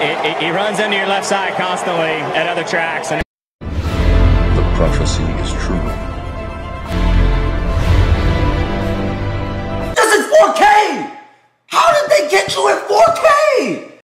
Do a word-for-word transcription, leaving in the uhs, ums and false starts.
it, he runs into your left side constantly at other tracks. And the prophecy is true. This is four K! How did they get you in four K?